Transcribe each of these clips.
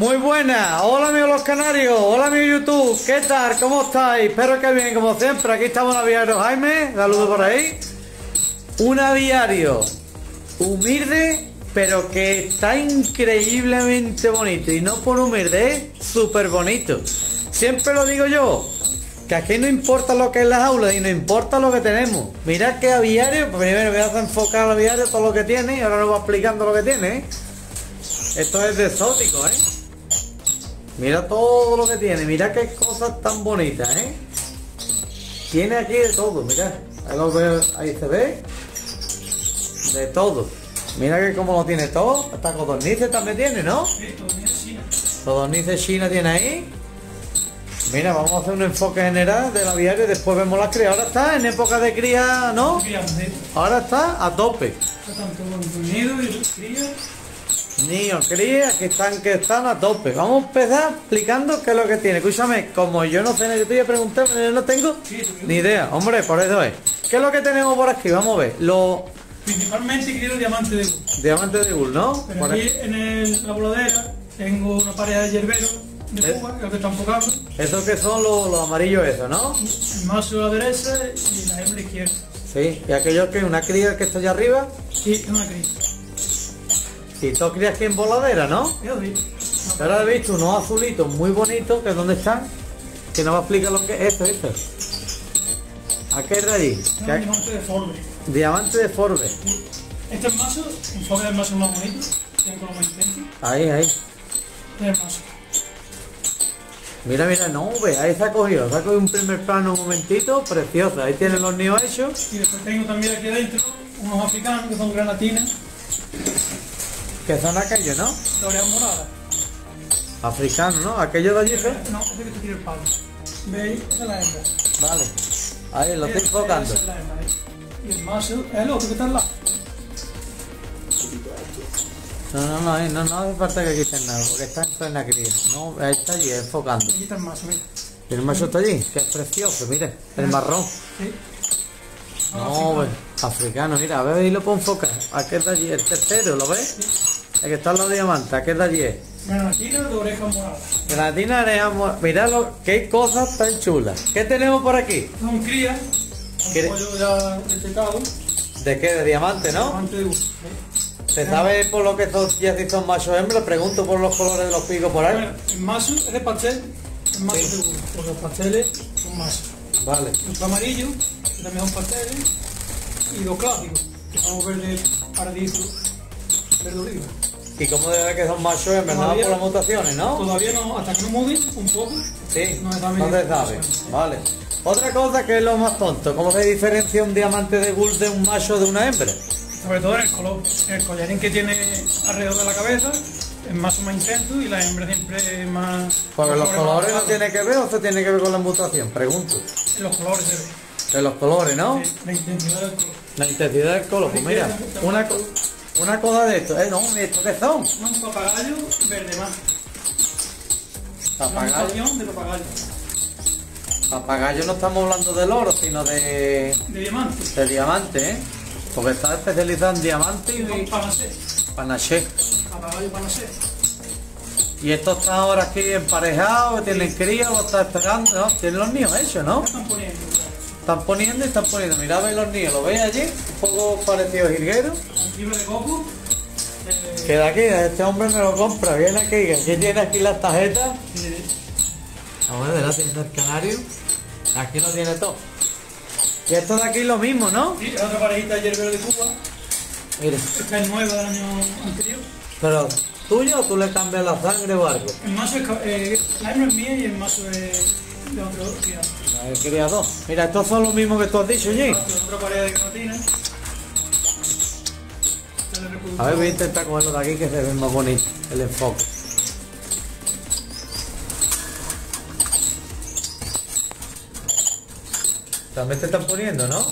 Muy buenas, hola amigos los canarios, hola amigos YouTube, ¿qué tal? ¿Cómo estáis? Espero que bien, como siempre, aquí estamos en Aviario Jaime, saludos por ahí. Un aviario humilde, pero que está increíblemente bonito, y no por humilde, es súper bonito. Siempre lo digo yo, que aquí no importa lo que es la jaula y no importa lo que tenemos. Mirad que aviario, primero voy a enfocar al aviario todo lo que tiene y ahora nos va explicando lo que tiene, ¿eh? Esto es de exótico, ¿eh? Mira todo lo que tiene, mira qué cosas tan bonitas, ¿eh? Tiene aquí de todo, mira. Ahí lo veo, ahí se ve. De todo. Mira que como lo tiene todo. Hasta codornices también tiene, ¿no? Sí, codornices China. Codornices China tiene ahí. Mira, vamos a hacer un enfoque general del aviario y después vemos las crías. Ahora está en época de cría, ¿no? Ahora está a tope. Tanto con nido y cría. Niños, crías que están a tope. Vamos a empezar explicando qué es lo que tiene. Escúchame, como yo no sé, yo te voy a preguntar, pero yo no tengo ni idea. Hombre, por eso es. ¿Qué es lo que tenemos por aquí? Vamos a ver. Principalmente quiero diamante de bull. Diamante de bull, ¿no? Pero aquí en la voladera tengo una pareja de yerberos de Cuba, que es lo que está enfocando. Esos que son los amarillos esos, ¿no? El macho a la derecha y la hembra a la izquierda. Sí, y aquello que una cría que está allá arriba. Sí, es una cría. Y tú crías aquí en voladera, ¿no? Yo vi. Ahora he visto unos azulitos muy bonitos, que ¿dónde están? Que nos va a explicar lo que es esto. Aquel de allí. Es un diamante de Forbes. Diamante de Forbes. Este es macho, enfoque del macho más bonito, tiene color más intenso. Ahí. Este es el macho. Mira, no, ve, ahí se ha cogido un primer plano un momentito, precioso. Ahí tienen los nidos hechos. Y después tengo también aquí adentro unos africanos que son granatinas. Que son aquellos, ¿no? De orejas moradas. Africanos, ¿no? Aquellos de allí son. No, ese que te tira el palo. ¿Veis? Esa es la hembra. Vale. Ahí lo estoy enfocando. Esa es la hembra, ahí. Y el macho es el otro que está al lado. No hace falta que quiten nada, porque está en plena cría. No, ahí está allí, enfocando. Aquí está el macho, mira. ¿Y el macho está allí? Que es precioso, mire, el marrón. Sí. No, ve, africano, mira, a ver, ahí lo puedo enfocar. Aquel de allí, el tercero, ¿lo ves? El que está en los diamantes, aquel de allí es. Granatina de orejas moradas. Granatina, mirad qué cosas tan chulas. ¿Qué tenemos por aquí? Son crías. ¿Qué? Un pollo ya detectado. ¿De qué? De diamante, ¿no? Diamante de uno. ¿Se sabe por lo que son, ya si son machos o hembras? Pregunto por los colores de los picos por ahí. Bueno, el macho es de pastel. El macho Sí. de uno. Pues los pasteles son machos. Vale. Los amarillos, que también son pasteles. Y los clásicos, que son verde paradiso, verde oliva. ¿Y cómo debe que son machos o hembras? Nada por las mutaciones, ¿no? Todavía no, hasta que no muden un poco. Sí, no no se se sabe. Vale. Otra cosa que es lo más tonto, ¿cómo se diferencia un diamante de bull de un macho de una hembra? Sobre todo en el color. El collarín que tiene alrededor de la cabeza es más intenso y la hembra siempre es más... Porque los colores no más tiene que ver o se tiene que ver con la mutación, pregunto. en los colores se ve. De los colores, ¿no? Sí, la intensidad del color. La intensidad del color, pues mira, una cosa de esto, no, ¿esto qué son? Un papagayo verde más. Una Papagayo. mutación de papagayo. Papagayo no estamos hablando del oro, sino De diamante. de diamante, ¿eh? Porque está especializado en diamante Y son y panaché. panaché. Papagayo panaché. Y estos están ahora aquí emparejados, tienen cría, lo están esperando, ¿no? Tienen los niños hechos, ¿no? ¿Qué están poniendo? Están poniendo y están poniendo. Mirad, veis los niños, ¿lo veis allí? Un poco parecido a jilguero. Un fibra de coco. Que de aquí, este hombre me lo compra, viene aquí, que aquí tiene aquí las tarjetas. A ver, de la tienda del Canario. Aquí lo tiene todo. Y esto de aquí es lo mismo, ¿no? Sí, es otra parejita de yerbero de Cuba. Mire, Esta es nueva del año anterior. pero ¿tuyo o tú le cambias la sangre o algo? El macho es... la hembra es mía y el macho es de otro criado. He criado dos. Mira, estos son los mismos que tú has dicho, Jay. Otra pareja de granatina. A ver, voy a intentar cogerlo de aquí que se ve más bonito el enfoque. También te están poniendo, ¿no?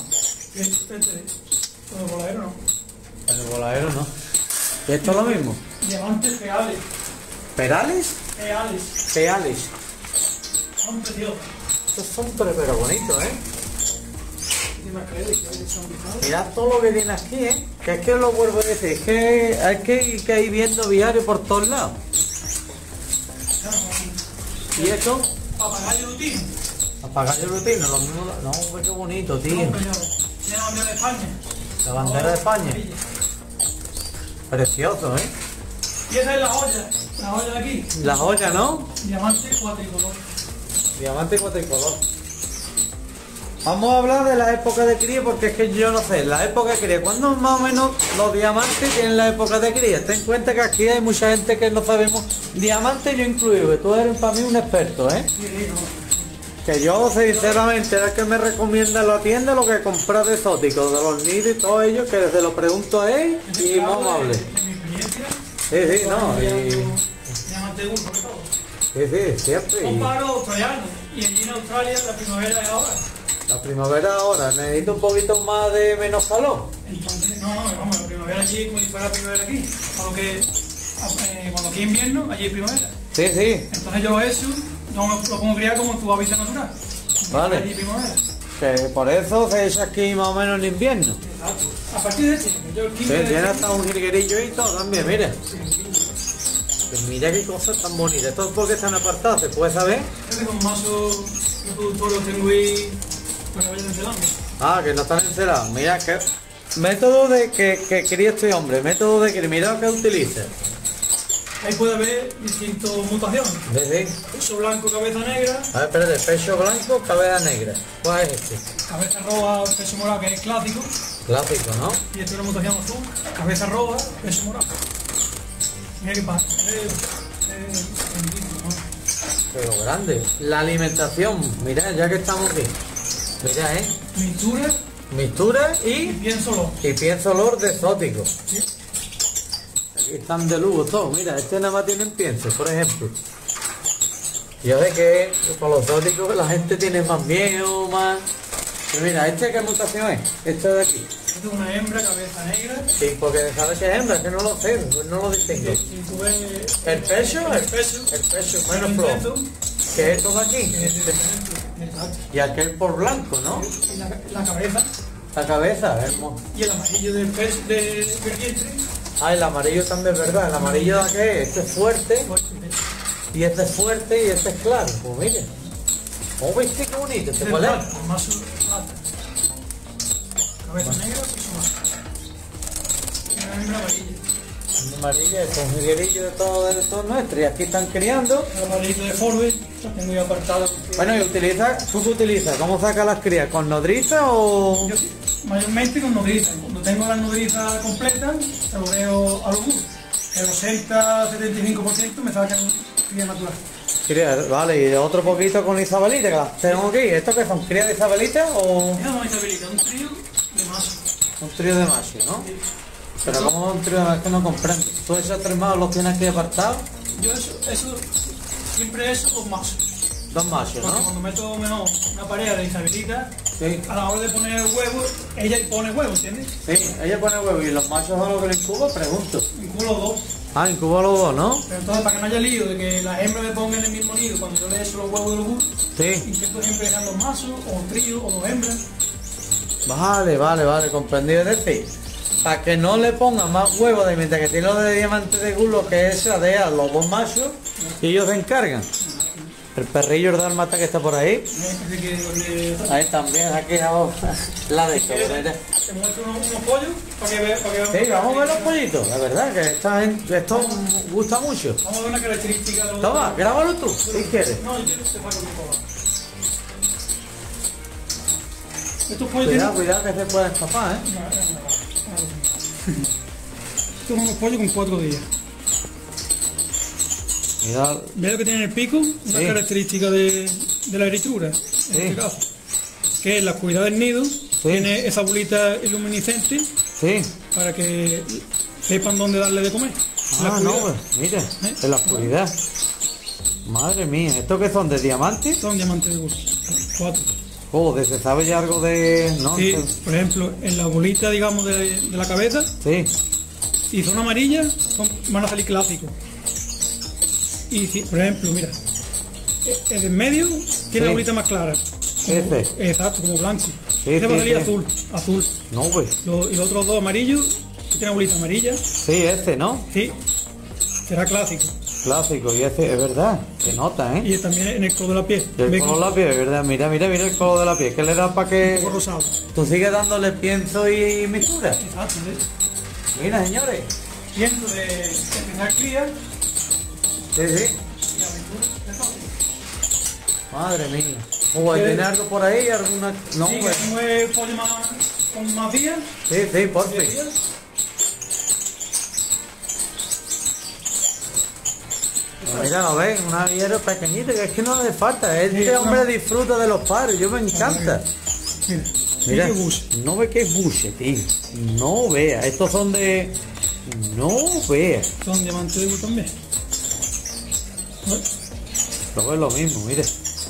Todo voladero, ¿no? En el voladero no. ¿Y esto es lo mismo? Diamantes reales. ¿Perales? Reales. Peales. Son preciosos. Estos son pero bonitos, ¿eh? ¿Qué más crees que son bizarros? Mirad todo lo que tiene aquí, ¿eh? Que es que lo vuelvo a decir, es que hay que ir viendo viario por todos lados. ¿Y esto? Papagayo lutino. Papagayo lutino, lo mismo. No, hombre, qué bonito, tío. Tiene la bandera de España. La bandera de España. Precioso, ¿eh? Y esa es la joya de aquí. La joya, ¿no? Diamante cuatricolor. Diamante cuatricolor. Vamos a hablar de la época de cría porque es que yo no sé, la época de cría, ¿cuándo más o menos los diamantes tienen la época de cría? Ten en cuenta que aquí hay mucha gente que no sabemos, diamantes yo incluido, que tú eres para mí un experto, ¿eh? Que yo sinceramente es que me recomienda en la tienda lo que comprar de exóticos, de los nidos y todo ello, que se lo pregunto a él y vamos a hablar. Sí, no, Diamante duro, sobre todo. sí, siempre. Son pájaros australianos. Y allí en Australia la primavera es ahora. La primavera ahora, necesito un poquito más de menos calor. Entonces, no, vamos, la primavera allí como si fuera la primavera aquí. Cuando aquí es invierno, allí es primavera. Sí. Entonces yo lo pongo a criar como en tu hábitat natural. Vale. Allí primavera. Que por eso se echa aquí más o menos en invierno. Exacto. A partir de septiembre, yo el 15 Sí, de tiene septiembre. hasta un jilguerillo y todo también, mira. Pues mira qué cosas tan bonitas. Esto es porque están apartados, ¿se puede saber? Este con mazo reproductor lo tengo ahí para que vayan encelando. Ah, que no están encerados. Mira que... Método de que quería este hombre. Método de que mira lo que utiliza. Ahí puede haber distintas mutaciones. Sí. Pecho blanco, cabeza negra. A ver, espérate. Pecho blanco, cabeza negra. ¿Cuál es este? Cabeza roja, pecho morado, que es clásico. Clásico, ¿no? Y esta es una mutación azul. Cabeza roja, pecho morado. Mira qué pasa. Pero grande. La alimentación. Mira, ya que estamos aquí. Mira, Mixtura y y pienso lo. pienso olor de exótico. Aquí están de lujo todos. Mira, este nada más tiene pienso, por ejemplo. Yo sé que con los exóticos la gente tiene más miedo, más... Pero mira, ¿este qué mutación es? Este de aquí. Esta es una hembra, cabeza negra. Sí, porque sabes que es hembra, que no lo sé, no lo distingo. Si tú ves ¿El pecho? el pecho, menos flojo. Que esto de aquí. exacto. Y aquel por blanco, ¿no? Y la cabeza La cabeza, hermoso. y el amarillo del pecho del vientre. Ah, el amarillo también es verdad. El amarillo de aquel, este es fuerte, y este es fuerte y este es claro. Pues mire. ¿Cómo viste qué bonito? ¿Este cuál es? Más plata. Cabeza negra, pecho más. Una hembra amarilla. Amarillo, es un jilguerillo de todo nuestro. Y aquí están criando. El amarillito de Forbes, lo tengo yo apartado. Bueno, y utiliza, ¿tú qué utilizas? ¿Cómo sacas las crías? ¿Con nodriza o...? Yo mayormente con nodriza. Cuando tengo la nodriza completa, se lo veo a los guros. El 80-75% me sacan cría natural. Crías, vale, y otro poquito con Isabelita, que las tengo aquí. ¿Esto qué son? ¿Crías de Isabelita o...? Mira, no Isabelita, un trío de macho. Un trío de macho, ¿no? Pero como un trío de macho que no comprendo. ¿Tú esos tres machos los tienes aquí apartados? Yo siempre eso con machos. Dos machos, Porque ¿no? cuando meto mejor una pareja de Isabelita, Sí. a la hora de poner huevos, ella pone huevos, ¿entiendes? Sí, ella pone huevo y los machos son los que le incuban, pregunto. Incubo los dos. Ah, incuba los dos, ¿no? Pero entonces, para que no haya lío de que las hembras me pongan en el mismo nido cuando yo le echo los huevos de los guros, Sí. intento siempre dejar dos machos, o un trío, o dos hembras. Vale, comprendido. Es decir, para que no le pongan más huevos de mientras que tiene los de diamante de gulo, que es a los dos machos y ellos se encargan. El perrillo el dálmata que está por ahí. Así que Ahí también, aquí abajo. La de esto, ¿verdad? te muestro unos pollos para que vean. Sí, vamos a ver los pollitos. La verdad que esto gusta mucho. Vamos a ver una característica de los Toma, grábalo tú, si quieres. No, yo quiero que se pague un poco. Estos pollos Cuidado que se pueda escapar, ¿eh? Estos son unos pollos con 4 días. Mira, Ve lo que tiene en el pico, una Sí. característica de la eritrura, en este caso, que es la oscuridad del nido, tiene esa bolita luminiscente sí. para que sepan dónde darle de comer. La Ah, no, oscuridad. pues, mira, en la oscuridad. Madre mía, ¿estos qué son? ¿De diamante? Son diamantes de gusto, 4. Joder, ¿se sabe ya algo de...? No, Sí, entonces- por ejemplo, en la bolita, digamos, de la cabeza, sí. si son amarillas, van a salir clásicos. Y si, por ejemplo, mira, el de en medio tiene la bolita más clara. Ese. Exacto, como blanco. Sí, Ese va a sí, salir sí. azul. No, pues. Y los otros dos amarillos, que tienen la bolita amarilla, Sí, ese, ¿no? sí, será clásico. Clásico, y ese es verdad, se nota, ¿eh? Y también en el color de la piel. Y el Ve color de la piel, es verdad, mira el color de la piel, que le da para un que poco rosado. tú sigues dándole pienso y mistura. Exacto, ¿sí? Mira, señores. Pienso de empezar cría Sí, sí. y aventura de todo. Madre mía. O ¿tiene algo por ahí? ¿Alguna? No, Sí, pues. que tengo el pollo con más días. Sí, sí, por 10 fin. días. Mira, lo ves, un aviero pequeñito, que es que no le falta. Este Sí, hombre disfruta de los paros, yo me encanta. Mira, Mira, qué bush. no ve que es buche, tío. No vea, estos son de. No vea. Son diamantes de bush también. Lo ves lo mismo, mire.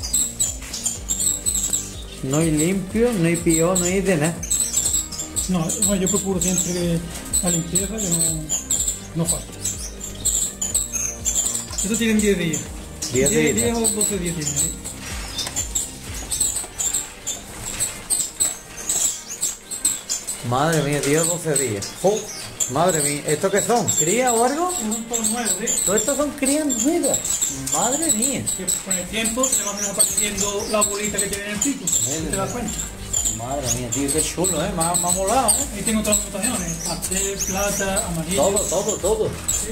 No hay limpio, no hay pío, no hay de nada. No, bueno, yo procuro siempre que la limpieza que no falte. Estos tienen 10 días. 10 días. 10 o 12 días tienen. ¿Sí? Madre mía, tío, 12 días. Oh, madre mía, ¿esto qué son? ¿Cría o algo? Es un poco nuevo, ¿sí? Todos estos son crías nuevas. Madre mía. Que con el tiempo se le van apareciendo la bolita que tiene en el pico. ¿Te das cuenta? Madre mía, tío, qué chulo, ¿eh? Me ha molado, ¿eh? Ahí tengo otras mutaciones. Pastel, plata, amarillo. Todo.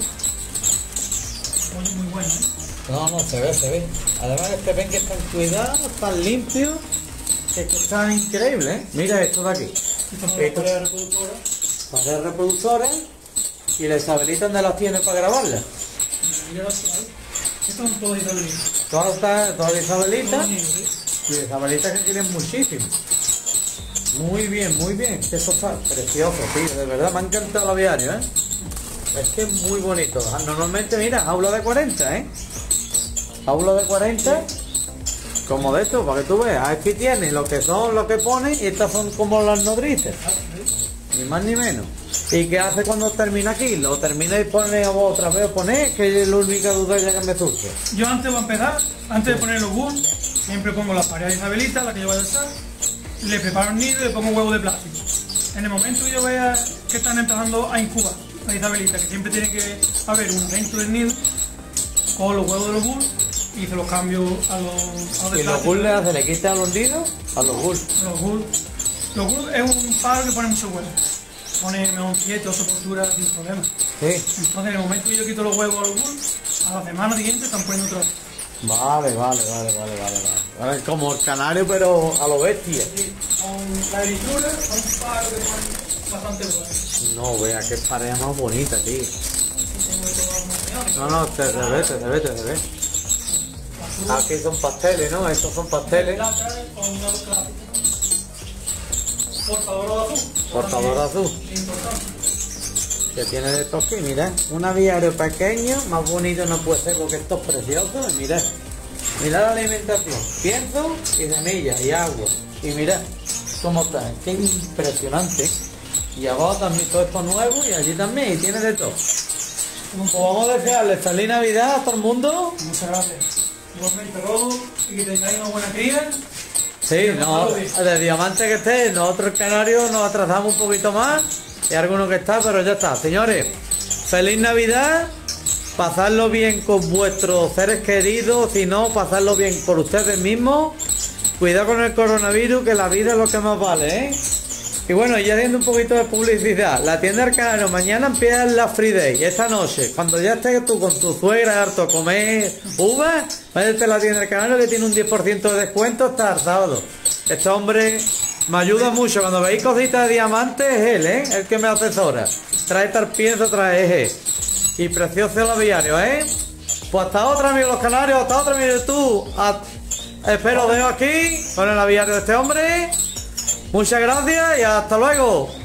Oye, muy bueno, ¿eh? No, se ve. Además que se ven que están cuidados, están limpios. Es que están increíbles, ¿eh? Mira esto de aquí. Estas son las Esto- paredes reproductoras. Para reproductores y la Isabelita donde las tiene para grabarlas. Mira las que hay. Estas son todas isabelinas. Todas Isabelitas. Todas niños, ¿sí? Y Isabelitas que quieren muchísimo. Muy bien. Eso está precioso, tío. De verdad me ha encantado el aviario, ¿eh? Es que es muy bonito. Normalmente, mira, jaula de 40, ¿eh? Jaula de 40. Como de esto, para que tú veas. Aquí tienes lo que son, lo que pone, y estas son como las nodrices. Ni más ni menos. ¿Y qué hace cuando termina aquí? Lo termina y pone otra vez, que es la única duda ya que me surge. Yo antes de empezar, antes de poner los bulls, siempre pongo la pared de Isabelita, la que yo vaya a usar, le preparo el nido y le pongo huevo de plástico. En el momento que yo vea que están empezando a incubar la Isabelita, que siempre tiene que haber un dentro del nido, cojo los huevos de los bulls y se los cambio a los de ¿Y los plástico. bulls le hace? ¿Le quita a los nidos? A los bulls. Los bulls es un paro que pone muchos huevos. Pone 7 o 8 posturas sin problema. Sí. Entonces en el momento que yo quito los huevos a los bulls, a la semana siguiente están poniendo otra vez. Vale. Vale, como el canario, pero a lo bestia. Sí, con la heritura, son un paro que ponen bastante bueno. No, vea qué pareja más bonita, tío. Tengo de todas las opciones. No, te ve. Aquí son pasteles, ¿no? Estos son pasteles. Plata con una clásica. Portador azul. Portador azul. Importante. Que tiene de toque, mira. Un aviario pequeño, más bonito no puede ser porque esto es precioso. Mira la alimentación. Pienso y semillas y agua. Y mira cómo está. Es que es impresionante. Y abajo también todo esto nuevo y allí también. Y tiene de todo. Pues vamos a desearle feliz Navidad a todo el mundo. Muchas gracias. Igualmente, Rodo, y que tengáis una buena cría. Sí, no, de diamante que esté, nosotros canarios nos atrasamos un poquito más. Hay alguno que está, pero ya está. Señores, feliz Navidad. Pasadlo bien con vuestros seres queridos, si no, pasadlo bien por ustedes mismos. Cuidado con el coronavirus, que la vida es lo que más vale, ¿eh? Y bueno, ya haciendo un poquito de publicidad, la tienda del Canario, mañana empieza la Free Day, esta noche, cuando ya estés tú con tu suegra harto a comer uvas, váyate a la tienda del Canario que tiene un 10% de descuento hasta el sábado. Este hombre me ayuda mucho, cuando veis cositas de diamantes es él, ¿eh? El que me asesora. Trae tarpienzo, trae eje. Y precioso el aviario, ¿eh? Pues hasta otra, amigos los Canarios, hasta otra, amigos tú. Espero os veo aquí con el aviario de este hombre. Muchas gracias y hasta luego.